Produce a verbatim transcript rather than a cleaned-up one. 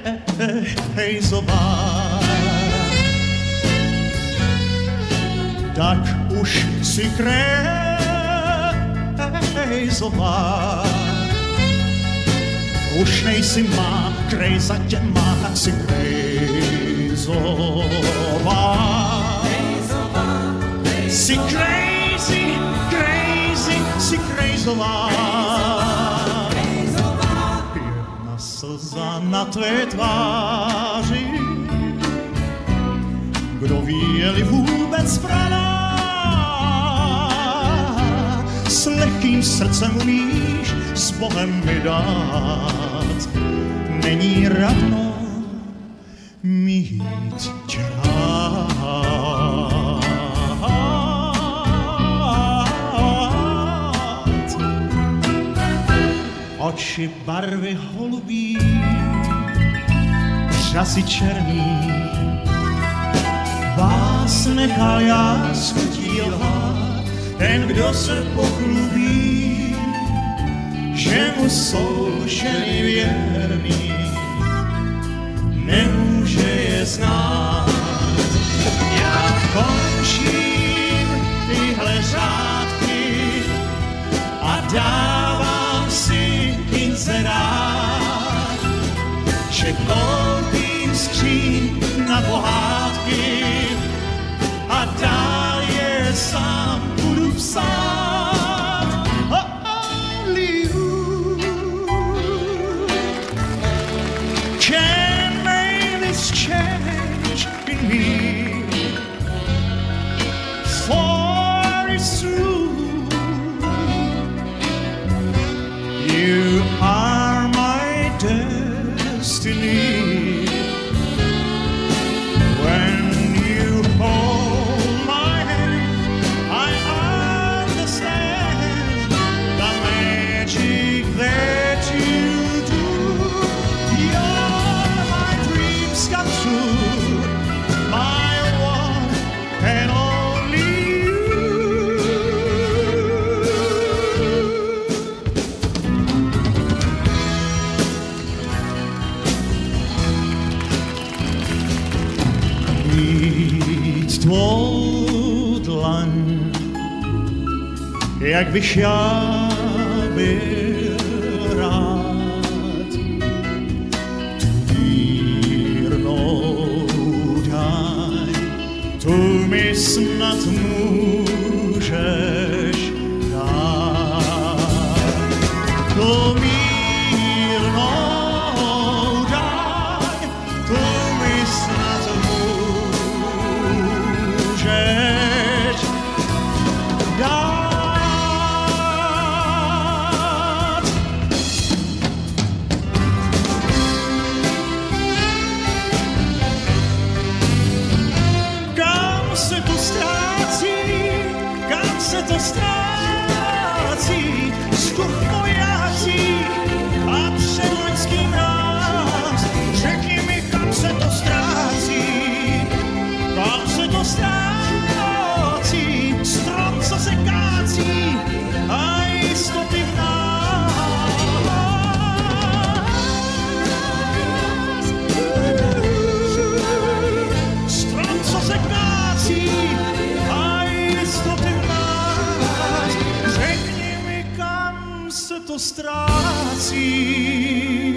hejzová. Tak už si krejzová. Už nejsi má, krejza tě má, tak si krejzová. Si crazy, crazy, si krejzová. Jedna slza na tvé tváři, kdo ví, je-li vůbec pravá. S lehkým srdcem umíš s Bohem mi dát. Není radno mít tě rád. Oči barvy holubí, řasy černý, vás nechal já schutí lhát. Ten, kdo se pochlubí, že mu jsou ženy věrný, nemůže je znát. Já končím tyhle řádky a dávám si inzerát, že koupím skříň na pohádky a dál je sám budu psát. Oh, only you can make this change in me, for it's true, you are my destiny. Tvou dlaň, jak bych já byl rád, tu mírnou daň, tu mi snad můžeš dát. Tu mírnou daň, tu mi snad můžeš dát. Kam se to ztrácí, kam se to ztrácí, vzduch vojácí a předloňský mráz. Řekni mi, kam se to ztrácí, kam se to ztrácí, strom, co se kácí a jistoty v nás. Strom, co se kácí a jistoty v nás. Řekni mi, kam se to ztrácí.